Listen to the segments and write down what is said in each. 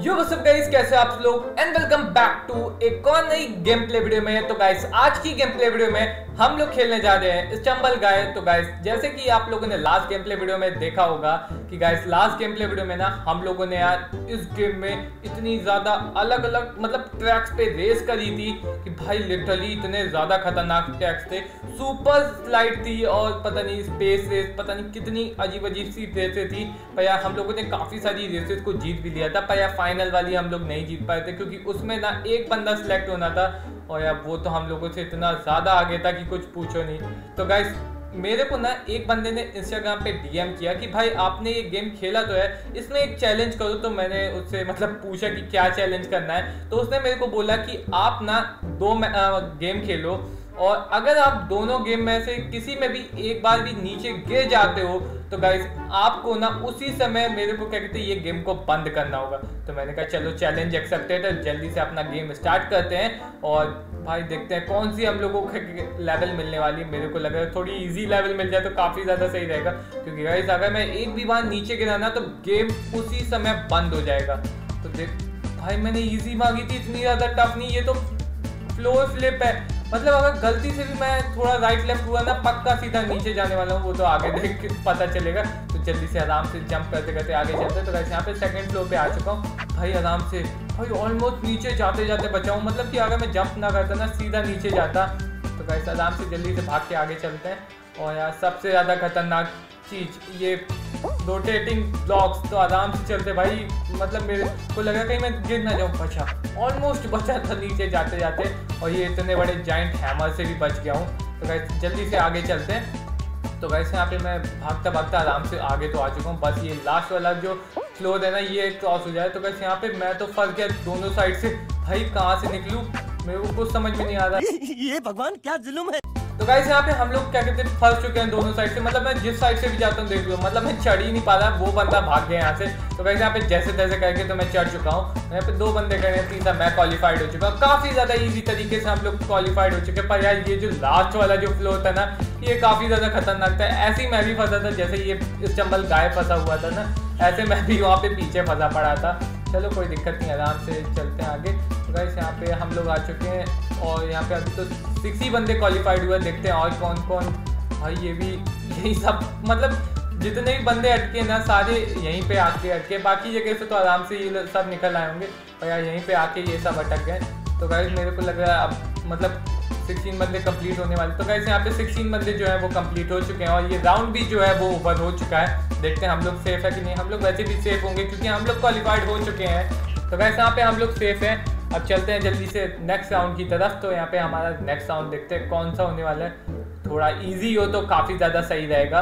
Yo what's up guys, कैसे आप लोग एंड वेलकम बैक टू एक और नई गेम प्ले वीडियो में। तो गाइस आज की गेम प्ले वीडियो में हम लोग खेलने जा रहे हैं स्टम्बल गाय। तो गाइस जैसे कि आप लोगों ने लास्ट गेम प्ले वीडियो में देखा होगा कि guys last game play video में ना हम लोगों ने यार इस गेम में इतनी ज्यादा अलग अलग मतलब ट्रैक्स पे रेस करी थी कि भाई लिटरली इतने ज्यादा खतरनाक ट्रैक्स थे। सुपर स्लाइड थी और पता नहीं स्पेस रेस, पता नहीं कितनी अजीब अजीब सी रेसें थी। पर यार हम लोगों ने काफी सारी रेसेस को जीत भी लिया था, पर यार फाइनल वाली हम लोग नहीं जीत पाए थे क्योंकि उसमें ना एक बंदा सिलेक्ट होना था और यार वो तो हम लोगों से इतना ज्यादा आगे था कि कुछ पूछो नहीं। तो गाइस मेरे को ना एक बंदे ने इंस्टाग्राम पे डीएम किया कि भाई आपने ये गेम खेला तो है, इसमें एक चैलेंज करो। तो मैंने उससे मतलब पूछा कि क्या चैलेंज करना है, तो उसने मेरे को बोला कि आप ना 2 गेम खेलो और अगर आप दोनों गेम में से किसी में भी एक बार भी नीचे गिर जाते हो तो गाइस आपको ना उसी समय मेरे को क्या कहते हैं ये गेम को बंद करना होगा। तो मैंने कहा चलो चैलेंज एक्सेप्टेड है, जल्दी से अपना गेम स्टार्ट करते हैं और भाई देखते हैं कौन सी हम लोगों को लेवल मिलने वाली है। मेरे को लग रहा है थोड़ी इजी लेवल मिल जाए तो काफ़ी ज़्यादा सही रहेगा क्योंकि गाइस अगर मैं एक भी बार नीचे गिरा ना तो गेम उसी समय बंद हो जाएगा। तो देख भाई मैंने ईजी मांगी थी, इतनी ज़्यादा टफ नहीं, ये तो फ्लोर फ्लिप है। मतलब अगर गलती से भी मैं थोड़ा राइट लेफ्ट हुआ ना पक्का सीधा नीचे जाने वाला हूँ, वो तो आगे देख के पता चलेगा। तो जल्दी से आराम से जंप करते करते आगे चलते हैं। तो गाइस यहाँ पे सेकंड फ्लोर पे आ चुका हूँ भाई, आराम से भाई ऑलमोस्ट नीचे जाते जाते बचा हूँ। मतलब कि अगर मैं जंप ना करता ना सीधा नीचे जाता। तो गाइस आराम से जल्दी से भाग के आगे चलते हैं। और यार सबसे ज़्यादा खतरनाक चीज़ ये रोटेटिंग ब्लॉक्स, तो आराम से चलते भाई। मतलब मेरे को लगा कहीं मैं गिर ना जाऊँ, बचा ऑलमोस्ट बचा था नीचे जाते जाते और ये इतने बड़े जाइंट हैमर से भी बच गया हूँ। तो गाइस जल्दी से आगे चलते हैं। तो गाइस यहाँ पे मैं भागता भागता आराम से आगे तो आ चुका हूँ, बस ये लास्ट वाला जो फ्लोर है ना ये क्रॉस हो जाए। तो गाइस यहाँ पे मैं तो फंस गया दोनों साइड से, भाई कहाँ से निकलूँ मेरे को कुछ समझ में नहीं आ रहा। ये भगवान क्या जुल्म है। तो गाइस यहाँ पे हम लोग क्या कहते हैं फंस चुके हैं दोनों साइड से। मतलब मैं जिस साइड से भी जाता हूँ देख लो, मतलब मैं चढ़ ही नहीं पा रहा, वो बंदा भाग गया यहाँ से। तो गाइस यहाँ पे जैसे तैसे करके तो मैं चढ़ चुका हूँ। यहाँ पे 2 बंदे खड़े हैं, तीसरा मैं क्वालिफाइड हो चुका हूँ। काफी ज्यादा इजी तरीके से हम लोग क्वालिफाइड हो चुके हैं। पर यार ये जो लास्ट वाला जो फ्लोर था ना ये काफी ज्यादा खतरनाक था। ऐसे ही मैं भी फंसा था, जैसे ये स्टम्बल गाय फंसा हुआ था ना ऐसे मैं भी वहाँ पे पीछे फंसा पड़ा था। चलो कोई दिक्कत नहीं, आराम से चलते हैं आगे। तो गाइस यहाँ पे हम लोग आ चुके हैं और यहाँ पे अभी तो 6 ही बंदे क्वालिफाइड हुए। देखते हैं और कौन कौन। भाई ये भी यही सब मतलब जितने भी बंदे अटके ना सारे यहीं पे आके अटके, बाकी जगह से तो आराम से ये सब निकल आए होंगे और यार यहीं पे आके ये सब अटक गए। तो गाइस मेरे को लग रहा है अब मतलब 16 बंदे कंप्लीट होने वाले। तो गाइस यहाँ पे 16 बंदे जो है वो कंप्लीट हो चुके हैं और ये राउंड भी जो है वो ओवर हो चुका है। देखते हैं हम लोग सेफ है कि नहीं। हम लोग वैसे भी सेफ होंगे क्योंकि हम लोग क्वालिफाइड हो चुके हैं। तो गाइस यहाँ पे हम लोग सेफ हैं। अब चलते हैं जल्दी से नेक्स्ट राउंड की तरफ। तो यहाँ पे हमारा नेक्स्ट राउंड देखते हैं कौन सा होने वाला है। थोड़ा ईजी हो तो काफ़ी ज़्यादा सही रहेगा।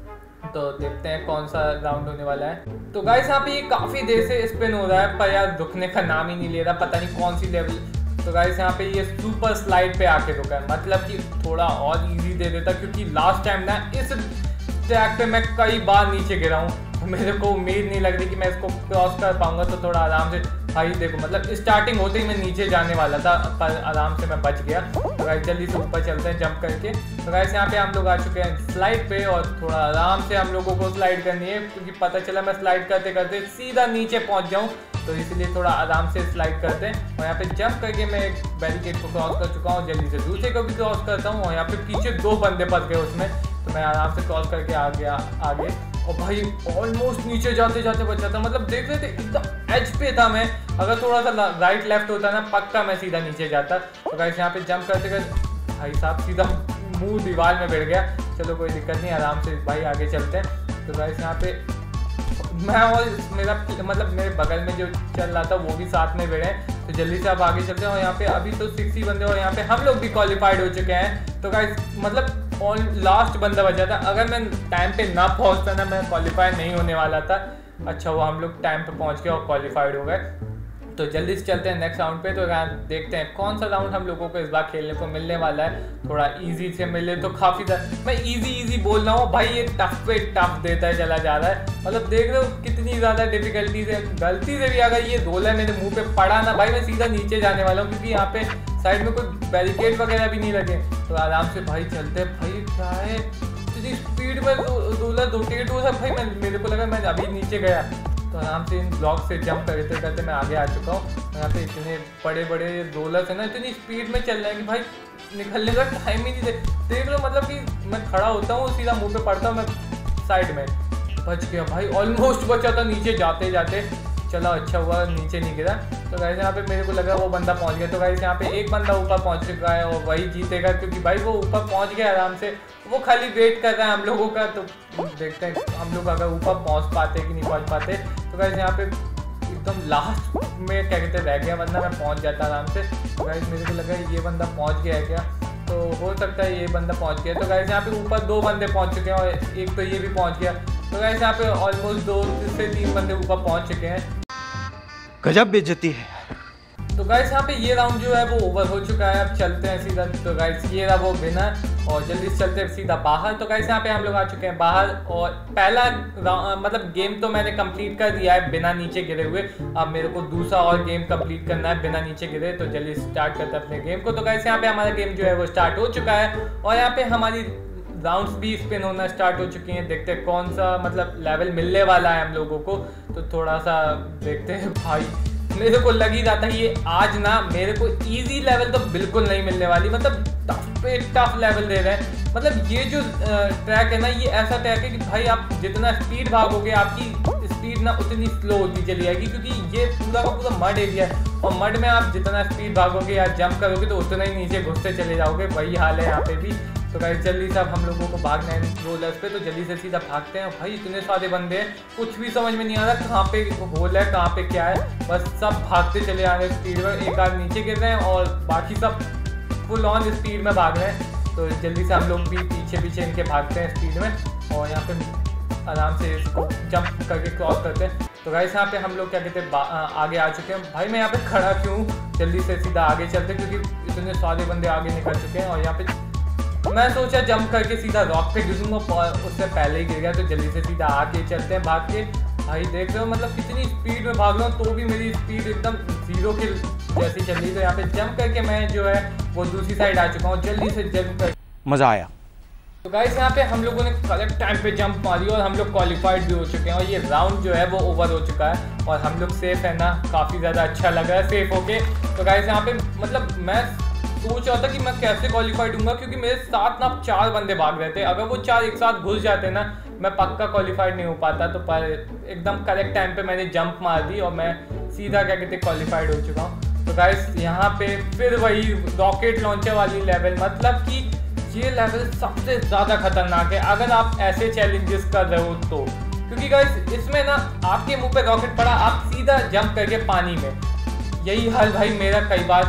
तो देखते हैं कौन सा राउंड होने वाला है। तो गाइस यहाँ पे ये काफ़ी देर से स्पिन हो रहा है पर यार रुकने का नाम ही नहीं ले रहा, पता नहीं कौन सी लेवल। तो गाइस यहाँ पे ये सुपर स्लाइड पे आके रुका है, मतलब कि थोड़ा और इजी दे देता क्योंकि लास्ट टाइम ना इस ट्रैक पे मैं कई बार नीचे गिरा हूँ। मेरे को उम्मीद नहीं लग रही कि मैं इसको क्रॉस कर पाऊंगा। तो थोड़ा आराम से भाई देखो, मतलब स्टार्टिंग होते ही मैं नीचे जाने वाला था पर आराम से मैं बच गया। तो गाइस जल्दी से ऊपर चलते हैं जंप करके। तो गाइस यहाँ पे हम लोग आ चुके हैं स्लाइड पे और थोड़ा आराम से हम लोगों को स्लाइड करनी है क्योंकि पता चला मैं स्लाइड करते करते सीधा नीचे पहुँच जाऊँ, तो इसलिए थोड़ा आराम से स्लाइड करते हैं। और यहाँ पे जंप करके मैं एक बैरिकेड को क्रॉस कर चुका हूँ, जल्दी से दूसरे को भी क्रॉस करता हूँ और यहाँ पे पीछे 2 बंदे फंस गए उसमें। तो मैं आराम से क्रॉस करके आ गया आगे और भाई ऑलमोस्ट नीचे जाते जाते बचा था। मतलब देख रहे थे एकदम एज पे था मैं, अगर थोड़ा सा राइट लेफ्ट होता ना पक्का मैं सीधा नीचे जाता। तो गाइस यहाँ पे जंप करते करते भाई साहब सीधा मुंह दीवार में बैठ गया। चलो कोई दिक्कत नहीं, आराम से भाई आगे चलते हैं। तो गाइस यहाँ पे मैं और मेरा मतलब मेरे बगल में जो चल रहा था वो भी साथ में बैठे हैं। तो जल्दी से आप आगे चलते हैं और यहाँ पे अभी तो 6 ही बंदे और यहाँ पे हम लोग भी क्वालिफाइड हो चुके हैं। तो गाइस मतलब और लास्ट बंदा बचा था, अगर मैं टाइम पे ना पहुँचता ना मैं क्वालिफाई नहीं होने वाला था। अच्छा वो हम लोग टाइम पे पहुँच गए और क्वालिफाइड हो गए। तो जल्दी से चलते हैं नेक्स्ट राउंड पे। तो देखते हैं कौन सा राउंड हम लोगों को इस बार खेलने को मिलने वाला है। थोड़ा इजी से मिले तो काफ़ी ज़्यादा, मैं इजी बोल रहा हूँ भाई, ये टफ पे टफ देता है चला जा रहा है। मतलब देख रहे हो कितनी ज़्यादा डिफिकल्टी से, गलती से भी अगर ये रोलर मेरे मुंह पे पड़ा ना भाई मैं सीधा नीचे जाने वाला हूँ क्योंकि यहाँ पे साइड में कोई बैरिकेड वगैरह भी नहीं लगे। तो आराम से भाई चलते हैं। भाई क्या है इतनी स्पीड में रोलर रोटेट हो रहा है भाई, मेरे को लगा मैं अभी नीचे गया तो आराम से इन ब्लॉक से जंप करते करते मैं आगे आ चुका हूँ। यहाँ पे इतने बड़े बड़े रोलर्स है ना, इतनी स्पीड में चल रहे हैं कि भाई निकलने का टाइम ही नहीं देख लो। मतलब कि मैं खड़ा होता हूँ, सीधा मुंह पे पड़ता हूँ, मैं साइड में बच गया भाई, ऑलमोस्ट बचा था नीचे जाते जाते। चलो अच्छा हुआ नीचे नहीं गिरा। तो गाइस यहाँ पे मेरे को लगा वो बंदा पहुंच गया। तो गाइस यहाँ पे एक बंदा ऊपर पहुंच चुका है और वही जीतेगा, क्योंकि भाई वो ऊपर पहुंच गया आराम से। वो खाली वेट कर रहा है हम लोगों का। तो देखते हैं हम लोग अगर ऊपर पहुंच पाते कि नहीं पहुंच पाते। तो गाइस यहाँ पे एकदम लास्ट में क्या कहते रह गया, वरना मैं पहुंच जाता आराम से। तो गाइस मेरे को लगा ये बंदा पहुंच गया है क्या, तो हो सकता है ये बंदा पहुंच गया। तो गाइस यहाँ पे ऊपर 2 बंदे पहुंच चुके हैं और एक तो ये भी पहुंच गया। तो गाइस यहाँ पे ऑलमोस्ट 2 से 3 बंदे ऊपर पहुंच चुके हैं। गजब बेइज्जती है। तो गाइस यहाँ पे ये राउंड जो है वो ओवर हो चुका है। अब चलते हैं सीधा। तो गाइस ये रहा वो विनर और जल्दी से चलते हैं सीधा बाहर। तो गाइस यहाँ पे हम लोग आ चुके हैं बाहर और पहला मतलब गेम तो मैंने कंप्लीट कर दिया है बिना नीचे गिरे हुए। अब मेरे को दूसरा और गेम कंप्लीट करना है बिना नीचे गिरे। तो जल्दी स्टार्ट करते हैं अपने गेम को। तो गाइस यहाँ पे हमारा गेम जो है वो स्टार्ट हो चुका है और यहाँ पे हमारी राउंड्स भी स्पिन होना स्टार्ट हो चुकी हैं। देखते हैं कौन सा मतलब लेवल मिलने वाला है हम लोगों को। तो थोड़ा सा देखते हैं भाई, मेरे को लग ही रहा था ये आज ना मेरे को इजी लेवल तो बिल्कुल नहीं मिलने वाली। मतलब टफ पे टफ लेवल दे रहे हैं। मतलब ये जो ट्रैक है ना, ये ऐसा ट्रैक है कि भाई आप जितना स्पीड भागोगे आपकी स्पीड ना उतनी स्लो होती चली जाएगी, क्योंकि ये पूरा का पूरा मड एरिया है और मड में आप जितना स्पीड भागोगे या जंप करोगे तो उतना ही नीचे घुसते चले जाओगे। वही हाल है यहाँ पे भी। तो गाइस जल्दी से अब हम लोगों को भागना है रोलर्स पे। तो जल्दी से सीधा भागते हैं। भाई इतने सारे बंदे हैं, कुछ भी समझ में नहीं आ रहा कहाँ पे होल है कहाँ पे क्या है। बस सब भागते चले आ रहे हैं स्पीड में। एक आध नीचे गिर रहे हैं और बाकी सब फुल ऑन स्पीड में भाग रहे हैं। तो जल्दी से हम लोग भी पीछे पीछे इनके भागते हैं स्पीड में और यहाँ पे आराम से इसको जंप करके क्रॉस करते हैं। तो गाइस यहाँ पे हम लोग क्या कहते हैं आगे आ चुके हैं। भाई मैं यहाँ पे खड़ा क्यों, जल्दी से सीधा आगे चलते क्योंकि इतने सारे बंदे आगे निकल चुके हैं। और यहाँ पे मैं सोचा जंप करके सीधा रॉक पे गिरूंगा, उससे पहले ही गिर गया। तो जल्दी से सीधा आगे चलते हैं भाग के। भाई देख रहे हो मतलब कितनी स्पीड में भाग रहा हूँ, तो भी मेरी स्पीड एकदम 0 की जैसी चल रही। तो यहाँ पे जंप करके मैं जो है वो दूसरी साइड आ चुका हूँ। जल्दी से जंप कर, मजा आया। तो गाइस यहाँ पे हम लोगों ने करेक्ट टाइम पे जंप मारी और हम लोग क्वालिफाइड भी हो चुके हैं और ये राउंड जो है वो ओवर हो चुका है और हम लोग सेफ है ना। काफ़ी ज़्यादा अच्छा लग रहा है सेफ होके। तो गाइस यहाँ पे मतलब मैं सोच रहा था कि मैं कैसे क्वालिफाइड हूँगा, क्योंकि मेरे साथ ना 4 बंदे भाग रहे थे। अगर वो 4 एक साथ घुस जाते ना मैं पक्का क्वालिफाइड नहीं हो पाता। तो पर एकदम करेक्ट टाइम पे मैंने जंप मार दी और मैं सीधा क्या कहते क्वालिफाइड हो चुका हूँ। तो गाइस यहाँ पे फिर वही रॉकेट लॉन्चर वाली लेवल, मतलब कि ये लेवल सबसे ज़्यादा खतरनाक है अगर आप ऐसे चैलेंजेस कर रहे हो तो। क्योंकि गाइस इसमें ना आपके मुंह पे रॉकेट पड़ा, आप सीधा जंप करके पानी में। यही हाल भाई मेरा कई बार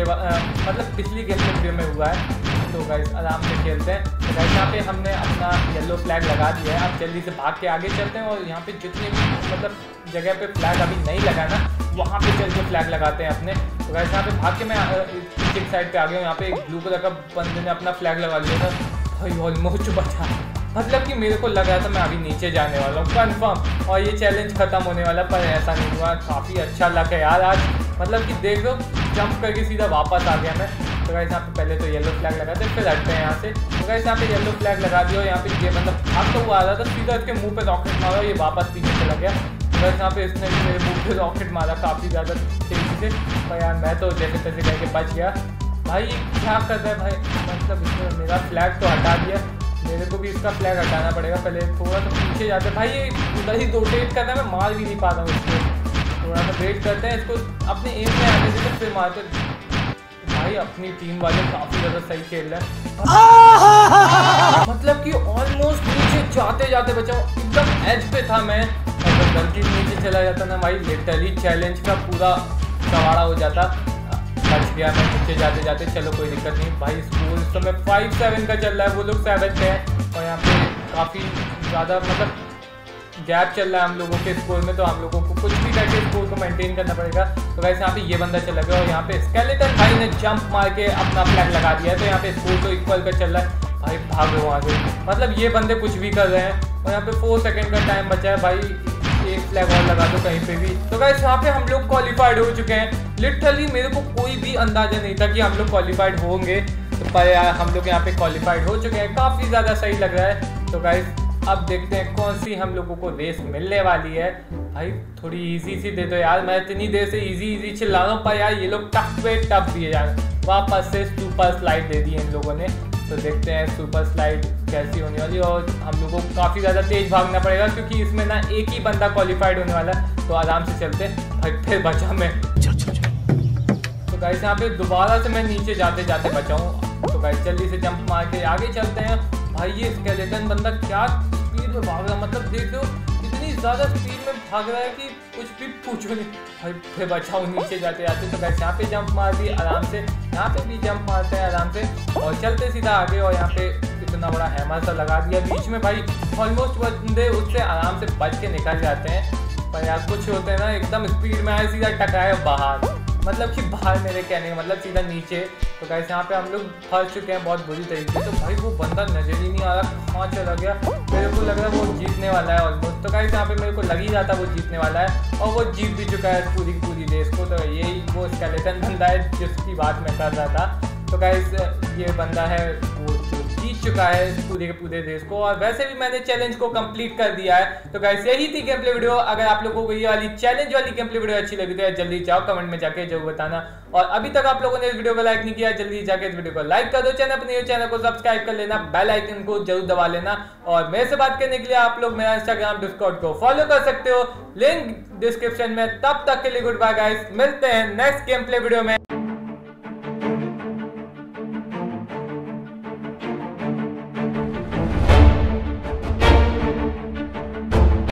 मतलब पिछली गेम वीडियो में हुआ है। तो गाइस आराम से खेलते हैं। तो गाइस यहाँ पे हमने अपना येलो फ्लैग लगा दिया है। अब जल्दी से भाग के आगे चलते हैं और यहाँ पे जितने भी मतलब जगह पे फ्लैग अभी नहीं लगा ना वहाँ पे चल के फ्लैग लगाते हैं अपने। तो गाइस यहाँ पे भाग के मैं पीछे साइड पे आ गया हूँ। यहाँ पे एक ब्लू कलर का बंदे ने अपना फ्लैग लगा लिया था। भाई ऑलमोस्ट बचा, मतलब कि मेरे को लग रहा था मैं अभी नीचे जाने वाला हूँ कन्फर्म और ये चैलेंज खत्म होने वाला, पर ऐसा नहीं हुआ। काफ़ी अच्छा लग है यार आज, मतलब कि देख लो जंप करके सीधा वापस आ गया मैं। तो गाइस यहाँ पे पहले तो येलो फ्लैग लगाते हैं फिर हटते हैं यहाँ से। तो गाइस यहाँ पे येलो फ्लैग लगा दिया और यहाँ पे ये मतलब भागता हुआ आ रहा था, सीधा इसके मुँह पे रॉकेट मारा, ये वापस पीछे चला गया। तो गाइस यहाँ पे इसने भी मेरे मुँह पे रॉकेट मारा काफ़ी ज़्यादा तेज़ी से। पर यार मैं तो जैसे तैसे करके बच गया। भाई क्या कर रहा है भाई, मतलब इसने मेरा फ्लैग तो हटा दिया, मेरे को भी इसका फ्लैग हटाना पड़ेगा। पहले थोड़ा सा पीछे जाते हैं भाई, ये उधर ही रोटेट करना है, मैं मार भी नहीं पा रहा हूँ इसको। थोड़ा सा वेट करते हैं, इसको अपने एम में आने देते फिर मारते। भाई अपनी टीम वाले काफ़ी ज़्यादा सही खेल रहे हैं, मतलब कि ऑलमोस्ट नीचे जाते जाते बचा हूँ, एकदम एज पे था मैं। अगर गलती नीचे चला जाता ना भाई लिटरली चैलेंज का पूरा सवाड़ा हो जाता। बच गया मैं नीचे जाते जाते। चलो कोई दिक्कत नहीं भाई। स्कोर इस समय 5-7 का चल रहा है, वो लोग 7 पे हैं और यहाँ पे काफ़ी ज़्यादा मतलब गैप चल रहा है हम लोगों के स्कोर में। तो हम लोगों को कुछ भी करके स्कोर को मेंटेन करना पड़ेगा। तो गाइस यहाँ पे ये बंदा चला गया और यहाँ पे स्केलेटन भाई ने जंप मार के अपना फ्लैग लगा दिया है। तो यहाँ पे स्कोर तो इक्वल का चल रहा है भाई, भागो आगे। मतलब ये बंदे कुछ भी कर रहे हैं और यहाँ पे 4 सेकेंड का टाइम बचा है भाई, एक फ्लैग और लगा दो कहीं पे भी। तो गाइस यहाँ पे हम लोग क्वालिफाइड हो चुके हैं। लिटरली मेरे को कोई भी अंदाजा नहीं था कि हम लोग क्वालिफाइड होंगे, तो पर यार हम लोग यहाँ पे क्वालिफाइड हो चुके हैं। काफ़ी ज़्यादा सही लग रहा है। तो गाइस अब देखते हैं कौन सी हम लोगों को रेस मिलने वाली है। भाई थोड़ी इजी सी दे दो यार, मैं इतनी देर से इजी चिल्ला रहा हूँ पर यार ये लोग टफ पे टफ दिए यार। वापस से सुपर स्लाइड दे दी इन लोगों ने। तो देखते हैं सुपर स्लाइड कैसी होने वाली, और हम लोगों को काफ़ी ज़्यादा तेज भागना पड़ेगा क्योंकि इसमें ना एक ही बंदा क्वालिफाइड होने वाला है। तो आराम से चलते हैं। भाई फिर बचा मैं। तो गाइस यहाँ पे दोबारा से मैं नीचे जाते जाते बचाऊँ। तो गाइस जल्दी से जंप मार के आगे चलते हैं। भाई ये स्केलेटन बंदा क्या स्पीड में भाग रहा है, मतलब देख लो इतनी ज़्यादा स्पीड में भाग रहा है कि कुछ भी पूछो नहीं। भाई फिर बचाओ नीचे जाते जाते। तो गाइस यहाँ पे जंप मार दी आराम से, यहाँ पे भी जंप मारते हैं आराम से और चलते सीधा आगे। और यहाँ पे इतना बड़ा हैमर सा लगा दिया बीच में। भाई ऑलमोस्ट बंदे उससे आराम से बच के निकल जाते हैं, पर यार कुछ होते हैं ना एकदम स्पीड में आए सीधा टकराए बाहर, मतलब कि बाहर मेरे कहने का मतलब सीधा नीचे। तो गाइस यहाँ पे हम लोग फंस चुके हैं बहुत बुरी तरीके से। तो भाई वो बंदा नजर ही नहीं आ रहा कहाँ चला गया। मेरे को लग रहा है वो जीतने वाला है ऑलमोस्ट। तो गाइस यहाँ पे मेरे को लग ही रहा था वो जीतने वाला है और वो जीत भी चुका है पूरी की पूरी रेस को। तो यही वो स्केलेटन बंदा है जिसकी बात मैं कर रहा था। तो गाइस ये बंदा है वो जो जीत चुका है पूरे के पूरे रेस को, और वैसे भी मैंने चैलेंज को कंप्लीट कर दिया है। तो गाइस यही थी गेम प्ले वीडियो। अगर आप लोगों को ये वाली चैलेंज वाली गेम प्ले वीडियो अच्छी लगी तो जल्दी जाओ कमेंट में जाके जरूर बताना। और अभी तक आप लोगों ने इस वीडियो को लाइक नहीं किया जल्दी जाके इस वीडियो को लाइक कर दो, चैनल को सब्सक्राइब कर लेना, बेल आइकन को जरूर दबा लेना। और मेरे से बात करने के लिए आप लोग मेरा इंस्टाग्राम डिस्कॉर्ड को फॉलो कर सकते हो, लिंक डिस्क्रिप्शन में। तब तक के लिए गुड बाय गाइस, मिलते हैं नेक्स्ट गेम प्ले वीडियो में।